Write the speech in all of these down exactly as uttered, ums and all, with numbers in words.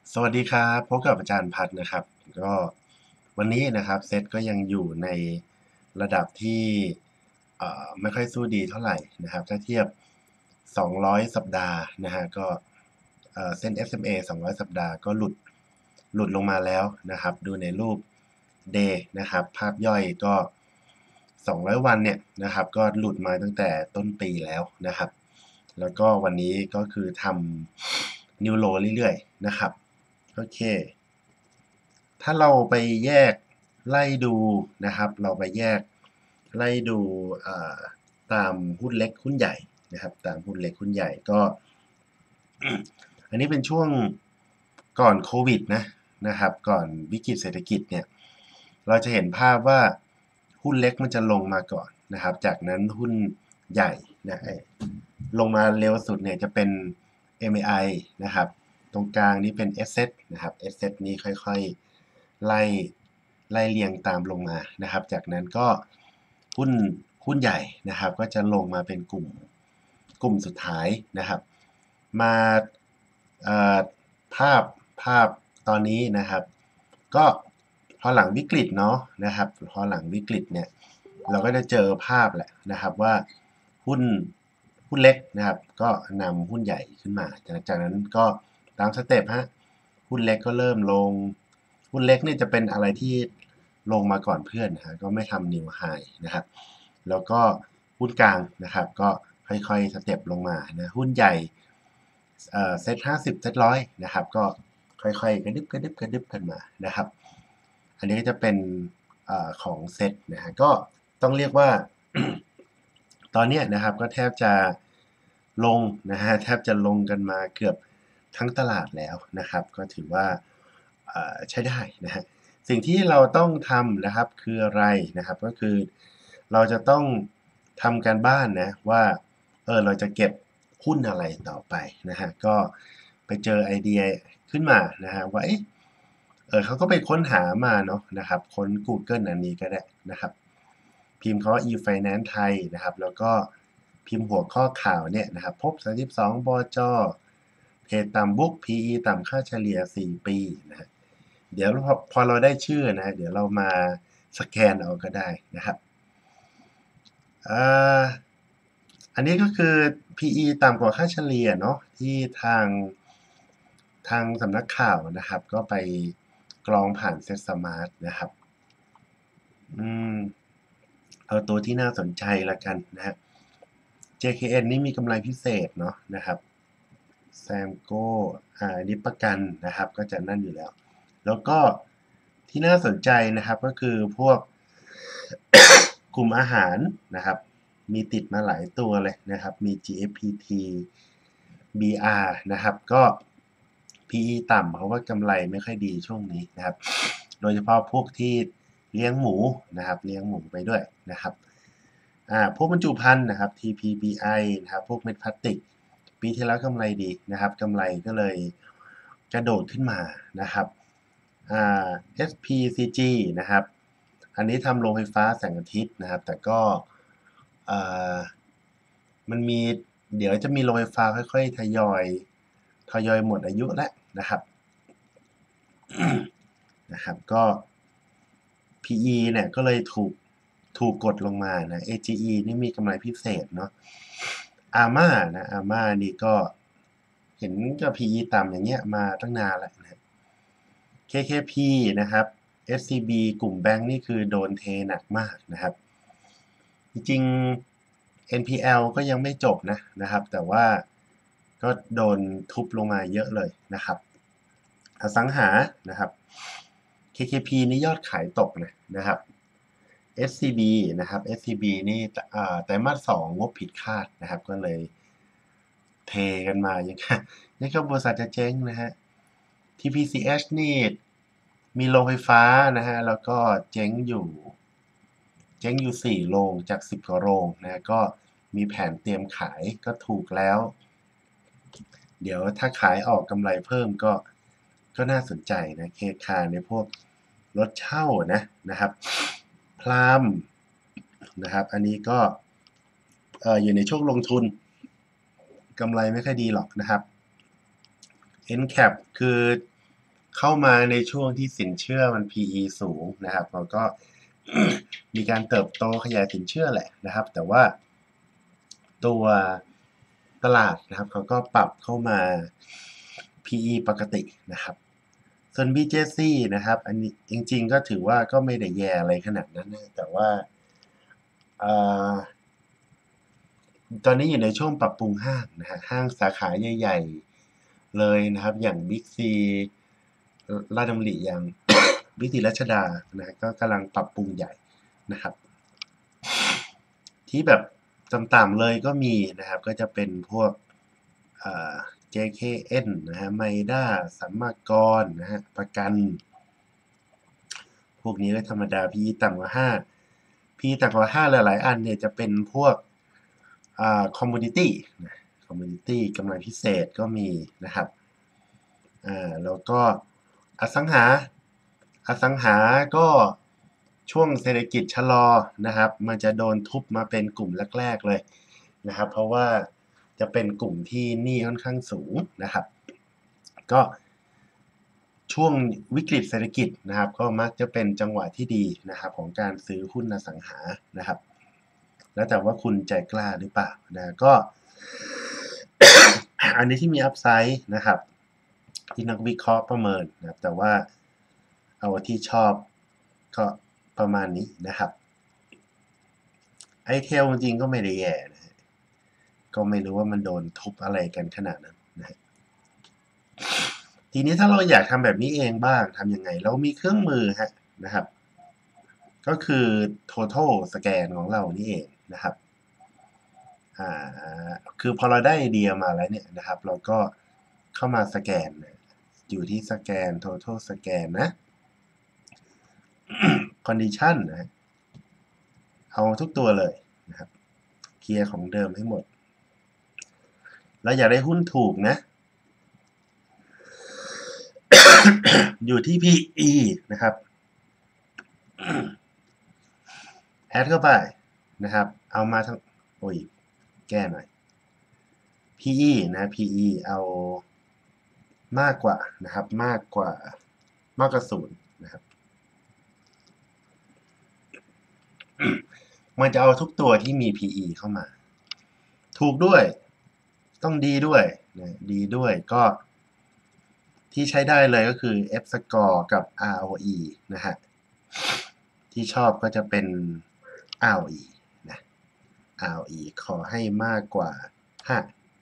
สวัสดีครับพบกับอาจารย์พัดนะครับก็วันนี้นะครับเซตก็ยังอยู่ในระดับที่เอ่อไม่ค่อยสู้ดีเท่าไหร่นะครับถ้าเทียบสองร้อยสัปดาห์นะฮะก็เอ่อเส้น เอส เอ็ม เอ สองร้อยสัปดาห์ก็หลุดหลุดลงมาแล้วนะครับดูในรูป Day นะครับภาพย่อยก็สองร้อยวันเนี่ยนะครับก็หลุดมาตั้งแต่ต้นปีแล้วนะครับแล้วก็วันนี้ก็คือทำนิวโลเรื่อยๆนะครับ โอเค ถ้าเราไปแยกไล่ดูนะครับ เราไปแยกไล่ดูตามหุ้นเล็กหุ้นใหญ่นะครับ ตามหุ้นเล็กหุ้นใหญ่ก็ อันนี้เป็นช่วงก่อนโควิดนะนะครับ ก่อนวิกฤตเศรษฐกิจเนี่ย เราจะเห็นภาพว่าหุ้นเล็กมันจะลงมาก่อนนะครับ จากนั้นหุ้นใหญ่นะลงมาเร็วสุดเนี่ยจะเป็น เอ็ม เอ ไอ นะครับ ตรงกลางนี้เป็น เอส เซท นะครับ เอส เซท นี้ค่อยๆไล่ไล่เรียงตามลงมานะครับ จากนั้นก็หุ้นหุ้นใหญ่นะครับก็จะลงมาเป็นกลุ่มกลุ่มสุดท้ายนะครับ มาภาพภาพตอนนี้นะครับก็พอหลังวิกฤตเนาะนะครับพอหลังวิกฤตเนี่ยเราก็จะเจอภาพแหละนะครับว่าหุ้นหุ้นเล็กนะครับก็นำหุ้นใหญ่ขึ้นมาจากจากนั้นก็ตามสเต็ปฮะหุ้นเล็กก็เริ่มลงหุ้นเล็กนี่จะเป็นอะไรที่ลงมาก่อนเพื่อนนะฮะก็ไม่ทำนิวไฮนะครับแล้วก็หุ้นกลางนะครับก็ค่อยๆสเต็ปลงมานะหุ้นใหญ่เซ็ตห้าสิบเซ็ตร้อยนะครับก็ค่อยๆกระดึบกระดึบกระดึบกันมานะครับอันนี้ก็จะเป็นอของเซ็ตนะฮะก็ต้องเรียกว่า ตอนนี้นะครับก็แทบจะลงนะฮะแทบจะลงกันมาเกือบทั้งตลาดแล้วนะครับก็ถือว่าใช้ได้นะฮะสิ่งที่เราต้องทำนะครับคืออะไรนะครับก็คือเราจะต้องทำการบ้านนะว่าเออเราจะเก็บหุ้นอะไรต่อไปนะฮะก็ไปเจอไอเดียขึ้นมานะฮะว่าเอ๊ะเออเขาก็ไปค้นหามาเนาะนะครับค้น Google อันนี้ก็ได้นะครับ พิมพ์คำว่า e-finance ไทยนะครับแล้วก็พิมพ์หัวข้อข่าวเนี่ยนะครับพบสามสิบสองบจเพจต่ำบุ๊ก พี อี ต่ำค่าเฉลี่ยสี่ปีนะฮะเดี๋ยวพอพอเราได้ชื่อนะเดี๋ยวเรามาสแกนเอาก็ได้นะครับอันนี้ก็คือ พี อี ต่ำกว่าค่าเฉลี่ยเนาะที่ทางทางสำนักข่าวนะครับก็ไปกรองผ่านเซตสมาร์ทนะครับอืม เอาตัวที่น่าสนใจละกันนะฮะ เจ เค เอ็น นี่มีกำไรพิเศษเนาะนะครับแซมโก้อ่าอันนี้ประกันนะครับก็จะนั่นอยู่แล้ว แล้วก็ที่น่าสนใจนะครับก็คือพวก กลุ่มอาหารนะครับมีติดมาหลายตัวเลยนะครับมี จี เอฟ พี ที บี อาร์ นะครับก็ พี อี ต่ำเพราะว่ากำไรไม่ค่อยดีช่วงนี้นะครับโดยเฉพาะพวกที่เลี้ยงหมูนะครับเลี้ยงหมูไปด้วยนะครับอ่าพวกบรรจุภัณฑ์นะครับ ที พี บี ไอ นะครับพวกเม็ดพลาสติกปีที่แล้วกำไรดีนะครับกำไรก็เลยกระโดดขึ้นมานะครับอ่า เอส พี ซี จี นะครับอันนี้ทำโรงไฟฟ้าแสงอาทิตย์นะครับแต่ก็มันมีเดี๋ยวจะมีโรงไฟฟ้าค่อยๆทยอยทยอยหมดอายุแล้วนะครับนะครับก็ พี อี เนี่ยก็เลยถูกถูกกดลงมานะ เอ จี อี นี่มีกำไรพิเศษเนาะอาม่านะอาม่านี่ก็เห็นกับ พี อี ต่ำอย่างเงี้ยมาตั้งนานแล้วนะ เค เค พี นะครับ เอส ซี บี กลุ่มแบงค์นี่คือโดนเทหนักมากนะครับจริงๆ เอ็น พี แอล ก็ยังไม่จบนะนะครับแต่ว่าก็โดนทุบลงมาเยอะเลยนะครับอสังหานะครับ เค เค พี นี่ยอดขายตกนะนะครับ เอส ซี บี นะครับ เอส ซี บี นี่ไตรมาสสองงบผิดคาดนะครับก็เลยเทกันมาอย่างนี้นี่ก็บริษัทจะเจ๊งนะฮะ ที พี ซี เอช นี่มีโรงไฟฟ้านะฮะแล้วก็เจ๊งอยู่เจ๊งอยู่สี่โรงจากสิบกว่าโรงนะก็มีแผนเตรียมขายก็ถูกแล้วเดี๋ยวถ้าขายออกกำไรเพิ่มก็ก็น่าสนใจนะเคคาในพวกรถเช่านะนะครับพรามนะครับอันนี้ก็เอออยู่ในช่วงลงทุนกำไรไม่ค่อยดีหรอกนะครับ เอ็น แคป คือเข้ามาในช่วงที่สินเชื่อมัน พี อี สูงนะครับแล้วก็ มีการเติบโตขยายสินเชื่อแหละนะครับ แต่ว่าตัวตลาดนะครับเขาก็ปรับเข้ามา พี อี ปกตินะครับส่วน บี เจ ซี นะครับอันนี้จริงๆก็ถือว่าก็ไม่ได้แย่อะไรขนาดนั้นนะแต่ว่าตอนนี้อยู่ในช่วงปรับปรุงห้างนะฮะห้างสาขาใหญ่ๆเลยนะครับอย่าง Big C ลาดดำริอย่าง Big C รัชดานะก็กำลังปรับปรุงใหญ่นะครับที่แบบต่ำๆเลยก็มีนะครับก็จะเป็นพวก เจ เค เอ็น นะฮะไมด้าสัมมากรนะฮะประกันพวกนี้ก็ธรรมดา พี อี ต่ำกว่าห้า พี อี ต่ำกว่าห้าหลายๆอันเนี่ยจะเป็นพวกอ่า commodity นะ commodity กำไรพิเศษก็มีนะครับอ่าแล้วก็อสังหาอสังหาก็ช่วงเศรษฐกิจชะลอนะครับมันจะโดนทุบมาเป็นกลุ่มแรกๆเลยนะครับเพราะว่าจะเป็นกลุ่มที่หนี้ค่อนข้างสูงนะครับก็ช่วงวิกฤตเศรษฐกิจนะครับก็มักจะเป็นจังหวะที่ดีนะครับของการซื้อหุ้นอสังหานะครับแล้วแต่ว่าคุณใจกล้าหรือเปล่านะก็ อันนี้ที่มีอัพไซด์นะครับที่นักวิเคราะห์ประเมินนะครับแต่ว่าเอาที่ชอบก็ประมาณนี้นะครับไอเทลจริงๆก็ไม่ได้แย่นะฮะก็ไม่รู้ว่ามันโดนทุบอะไรกันขนาดนั้นนะฮะทีนี้ถ้าเราอยากทำแบบนี้เองบ้างทำยังไงเรามีเครื่องมือฮะนะครับก็คือ total scan ของเรานี่เองนะครับอ่าคือพอเราได้ไอเดียมาแล้วเนี่ยนะครับเราก็เข้ามาสแกนอยู่ที่สแกน total scan นะ condition นะเอาทุกตัวเลยนะครับเคลียร์ของเดิมให้หมดเราอยากได้หุ้นถูกนะ อยู่ที่ พี อี นะครับแอดเข้าไปนะครับเอามาทั้งโอ้ยแก้หน่อย พี อี นะ พี อี เอามากกว่านะครับมากกว่ามากกว่าศูนย์นะครับมันจะเอาทุกตัวที่มี พี อี เข้ามาถูกด้วยต้องดีด้วยนะดีด้วยก็ที่ใช้ได้เลยก็คือ F score กับ อาร์ โอ อี นะฮะที่ชอบก็จะเป็น อาร์ โอ อี นะ อาร์ โอ อี ขอให้มากกว่าห้า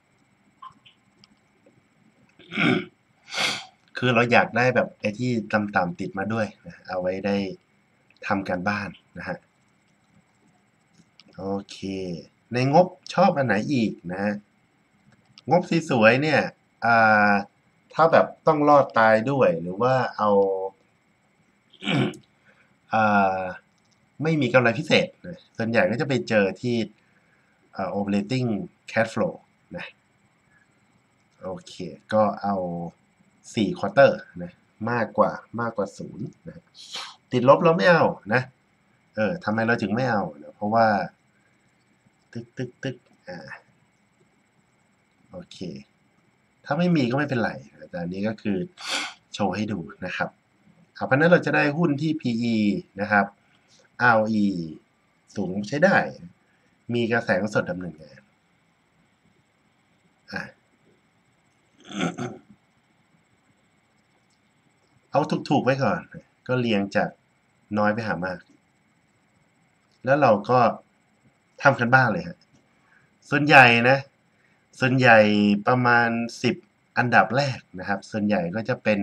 คือเราอยากได้แบบไอ้ที่ต่ำๆติดมาด้วยนะเอาไว้ได้ทำการบ้านนะฮะโอเคในงบชอบอันไหนอีกนะงบสวยๆเนี่ยอ่าถ้าแบบต้องรอดตายด้วยหรือว่าเอาอ่าไม่มีกำไรพิเศษนะส่วนใหญ่ก็จะไปเจอที่อ่า operating cash flow นะโอเคก็เอาสี่ควอเตอร์นะมากกว่ามากกว่าศูนย์นะติดลบเราไม่เอานะเออทำไมเราถึงไม่เอานะเพราะว่าตึกตึกตึกอ่าโอเคถ้าไม่มีก็ไม่เป็นไรแต่อันนี้ก็คือโชว์ให้ดูนะครับเพราะนั้นเราจะได้หุ้นที่ พี อี นะครับ อาร์ โอ อี สูงใช้ได้มีกระแสสดดำเนินงานอ่ะเอาถูกๆไว้ก่อนก็เรียงจากน้อยไปหามากแล้วเราก็ทำกันบ้านเลยฮะส่วนใหญ่นะส่วนใหญ่ประมาณสิบอันดับแรกนะครับส่วนใหญ่ก็จะเป็น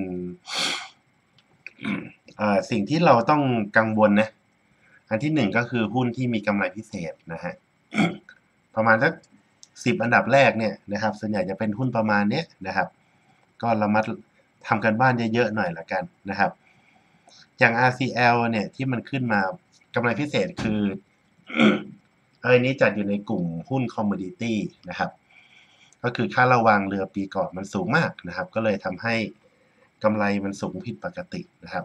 สิ่งที่เราต้องกังวลนะอันที่หนึ่งก็คือหุ้นที่มีกำไรพิเศษนะฮะประมาณสักสิบอันดับแรกเนี่ยนะครับส่วนใหญ่จะเป็นหุ้นประมาณนี้นะครับก็ระมัดทำกันบ้านเยอะๆหน่อยละกันนะครับอย่าง อาร์ ซี แอล เนี่ยที่มันขึ้นมากำไรพิเศษคือเอ้ยนี้จัดอยู่ในกลุ่มหุ้นคอมมูนิตี้นะครับก็คือค่าระวังเรือปีก่อนมันสูงมากนะครับก็เลยทำให้กำไรมันสูงผิดปกตินะครับ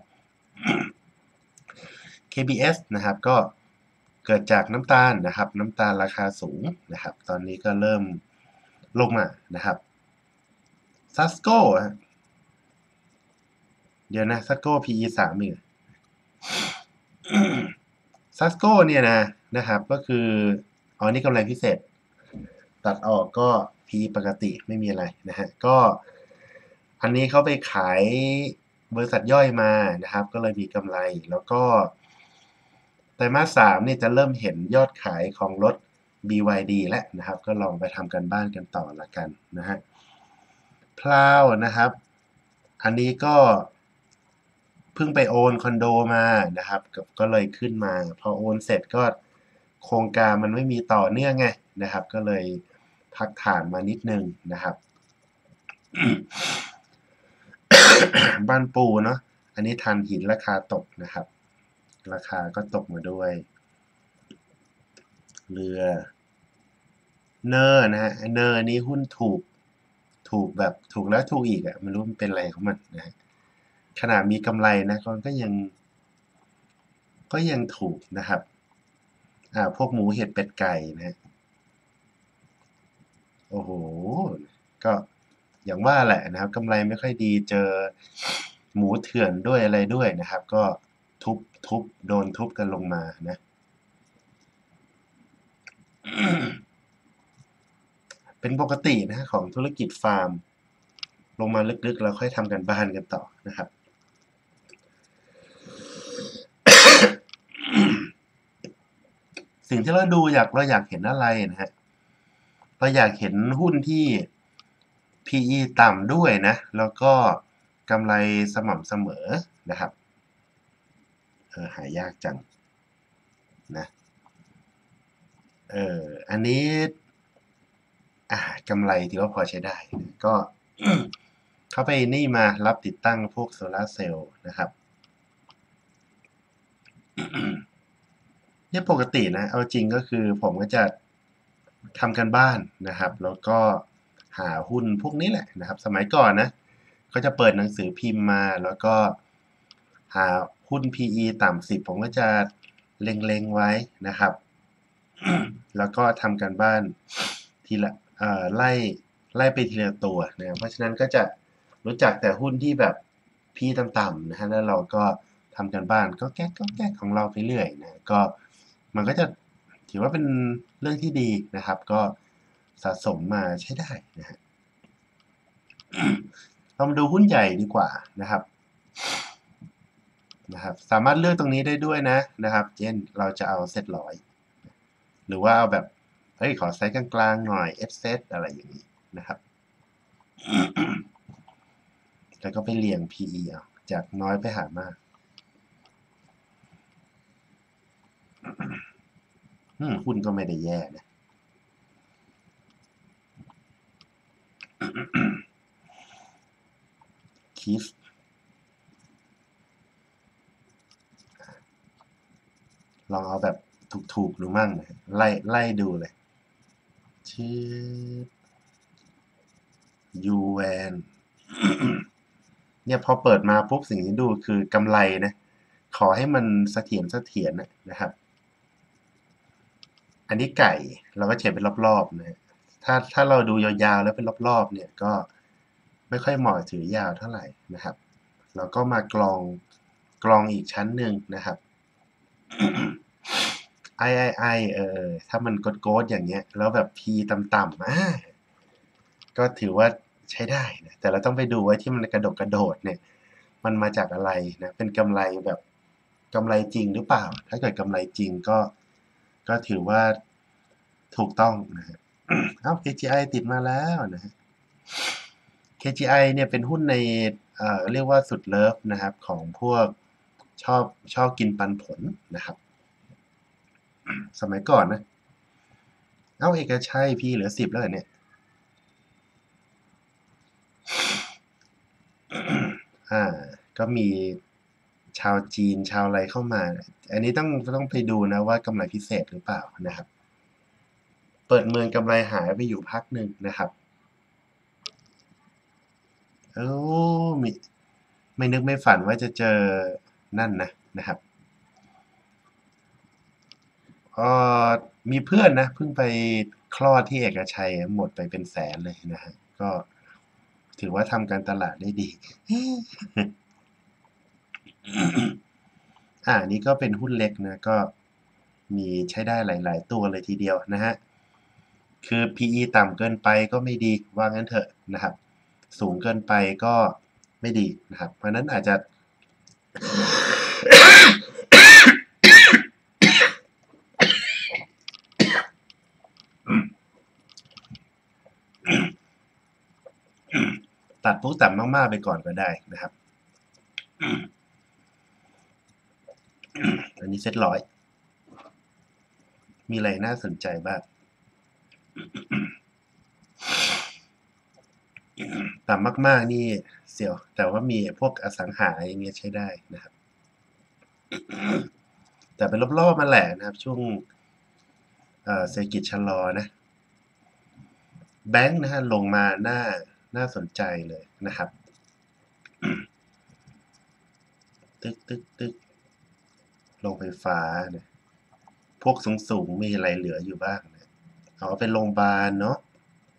เค บี เอส นะครับก็เกิดจากน้ำตาลนะครับน้ำตาลราคาสูงนะครับตอนนี้ก็เริ่มลงมานะครับซัสโก้เดี๋ยวนะซัสโก้ พี อี สามอีกซัสโก้เนี่ยนะนะครับก็คืออ๋อนี่กำไรพิเศษตัดออกก็ พี อี ปกติไม่มีอะไรนะฮะก็อันนี้เขาไปขายบริษัทย่อยมานะครับก็เลยมีกำไรแล้วก็ไตรมาสสามเนี่ยจะเริ่มเห็นยอดขายของรถ บี วาย ดี แล้วนะครับก็ลองไปทำกันบ้านกันต่อละกันนะฮะพลาวนะครับอันนี้ก็เพิ่งไปโอนคอนโดมานะครับก็เลยขึ้นมาพอโอนเสร็จก็โครงการมันไม่มีต่อเนื่องไงนะครับก็เลยพักฐานมานิดนึงนะครับ บ้านปูเนาะอันนี้ทันหินราคาตกนะครับราคาก็ตกมาด้วยเรือเนอร์นะฮะเนอร์นี้หุ้นถูกถูกแบบถูกแล้วถูกอีกอ่ะไม่รู้มันเป็นอะไรของมันนะฮะขนาดมีกำไรนะก็ยังก็ยังถูกนะครับอ่าพวกหมูเห็ดเป็ดไก่นะฮะโอ้โหก็อย่างว่าแหละนะครับกำไรไม่ค่อยดีเจอหมูเถื่อนด้วยอะไรด้วยนะครับก็ทุบทุบโดนทุบกันลงมานะเป็นปกตินะของธุรกิจฟาร์มลงมาลึกๆแล้วค่อยทำกันบ้านกันต่อนะครับสิ่งที่เราดูอยากเราอยากเห็นอะไรนะฮะเราอยากเห็นหุ้นที่ พี อี ต่ำด้วยนะแล้วก็กำไรสม่ำเสมอนะครับเออหายากจังนะเอออันนี้อ่ากำไรถือว่าพอใช้ได้ก็เขาไปนี่มารับติดตั้งพวกโซลาร์เซลล์นะครับเนี่ยปกตินะเอาจริงก็คือผมก็จะทำกันบ้านนะครับแล้วก็หาหุ้นพวกนี้แหละนะครับสมัยก่อนนะก็จะเปิดหนังสือพิมพ์มาแล้วก็หาหุ้น พี อี ต่ำสิบผมก็จะเล็งๆไว้นะครับแล้วก็ทำกันบ้านทีละเอ่อไล่ไล่ไปทีละตัวนะเพราะฉะนั้นก็จะรู้จักแต่หุ้นที่แบบพีต่ำๆนะฮะแล้วเราก็ทำกันบ้านก็แก๊กก็แก๊กของเราไปเรื่อยนะก็มันก็จะถือว่าเป็นเรื่องที่ดีนะครับก็สะสมมาใช้ได้นะฮะเรามาดูหุ้นใหญ่ดีกว่านะครับนะครับสามารถเลือกตรงนี้ได้ด้วยนะนะครับเช่นเราจะเอาเซ็ตร้อยหรือว่าเอาแบบเฮ้ยขอไซส์กลางๆหน่อย F เซตอะไรอย่างนี้นะครับแล้วก็ไปเรียง พี อี เอาจากน้อยไปหามากหุ้นก็ไม่ได้แย่นะคีฟลองเอาแบบถูกๆดูมั่งนะไล่ไล่ดูเลยชื่อยูแวนเนี่ยพอเปิดมาปุ๊บสิ่งที่ดูคือกำไรนะขอให้มันเสถียรเสถียรนะครับอันนี้ไก่เราก็เฉดเป็นรอบๆนะถ้าถ้าเราดูยาวๆแล้วเป็นรอบๆเนี่ยก็ไม่ค่อยเหมาะถือยาวเท่าไหร่นะครับแล้วก็มากรองกรองอีกชั้นหนึ่งนะครับ ไอไอไอเออถ้ามันโกดๆอย่างเงี้ยแล้วแบบ P ต่ำๆอ่าก็ถือว่าใช้ได้นะแต่เราต้องไปดูว่าที่มันกระโดดกระโดดเนี่ยมันมาจากอะไรนะเป็นกำไรแบบกำไรจริงหรือเปล่าถ้าเกิดกำไรจริงก็ก็ถือว่าถูกต้องนะฮะเอ้า เค จี ไอ ติดมาแล้วนะฮะ เค จี ไอ เนี่ยเป็นหุ้นในเอ่อเรียกว่าสุดเลิฟนะครับของพวกชอบชอบกินปันผลนะครับสมัยก่อนนะเอ้าเอกชัยพี่เหลือสิบแล้วเหรอเนี่ยอ่าก็มีชาวจีนชาวอะไรเข้ามาอันนี้ต้องต้องไปดูนะว่ากำไรพิเศษหรือเปล่านะครับเปิดเมืองกำไรหายไปอยู่พักหนึ่งนะครับโอ้มีไม่นึกไม่ฝันว่าจะเจอนั่นนะนะครับเอ่อมีเพื่อนนะเพิ่งไปคลอดที่เอกชัยหมดไปเป็นแสนเลยนะฮะก็ถือว่าทำการตลาดได้ดีอ่านี้ก็เป็นหุ้นเล็กนะก็มีใช้ได้หลายๆตัวเลยทีเดียวนะฮะคือ พี อี ต่ำเกินไปก็ไม่ดีว่างั้นเถอะนะครับสูงเกินไปก็ไม่ดีนะครับเพราะนั้นอาจจะตัดพวกต่ำมากๆไปก่อนก็ได้นะครับอันนี้เซ็ตร้อยมีอะไรน่าสนใจบ้างต่ำมากๆนี่เสี่ยวแต่ว่ามีพวกอสังหาอย่างเงี้ยใช้ได้นะครับแต่เป็นรอบๆมาแหละนะครับช่วงเศรษฐกิจชะลอนะแบงค์นะฮะลงมาน่าน่าสนใจเลยนะครับตึกตึกตึกโรงไฟฟ้าเนี่ยพวกสูงๆมีอะไรเหลืออยู่บ้างนะเอาเป็นโรงพยาบาลเนาะ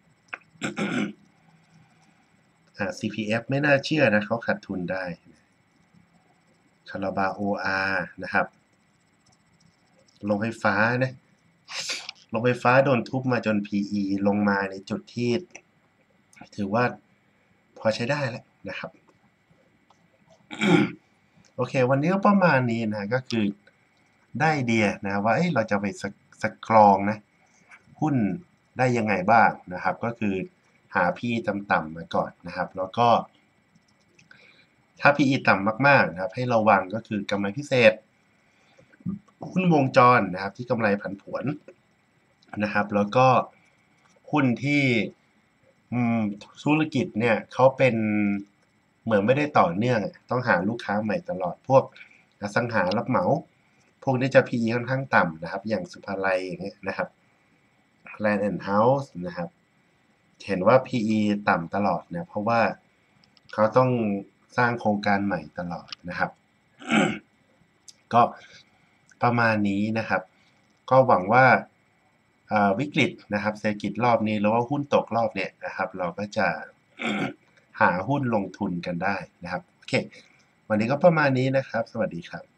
อ่า ซี พี เอฟ ไม่น่าเชื่อนะเขาขาดทุนได้คาราบา โอ อาร์ นะครับโรงไฟฟ้านะโรงไฟฟ้าโดนทุบมาจน พี อี ลงมาในจุดที่ถือว่าพอใช้ได้แล้วนะครับโอเควันนี้ก็ประมาณนี้นะก็คือได้ไอเดียนะว่าเอ้ยเราจะไปสกรองนะหุ้นได้ยังไงบ้างนะครับก็คือหา พี อี ต่ำๆมาก่อนนะครับแล้วก็ถ้า พี อี ต่ำมากๆนะครับให้ระวังก็คือกำไรพิเศษหุ้นวงจรนะครับที่กำไรผันผวนนะครับแล้วก็หุ้นที่ธุรกิจเนี่ยเขาเป็นเหมือนไม่ได้ต่อเนื่องต้องหาลูกค้าใหม่ตลอดพวกอสังหารับเหมาพวกนี้จะ พี อี ค่อนข้างต่ำนะครับอย่างสุภาลัยอย่างเงี้ยนะครับ Land and House นะครับเห็นว่า พี อี ต่ำตลอดนะเพราะว่าเขาต้องสร้างโครงการใหม่ตลอดนะครับ ก็ประมาณนี้นะครับก็หวังว่าวิกฤตนะครับเศรษฐกิจรอบนี้แล้วว่าหุ้นตกรอบเนี่ยนะครับเราก็จะ หาหุ้นลงทุนกันได้นะครับโอเควันนี้ก็ประมาณนี้นะครับสวัสดีครับ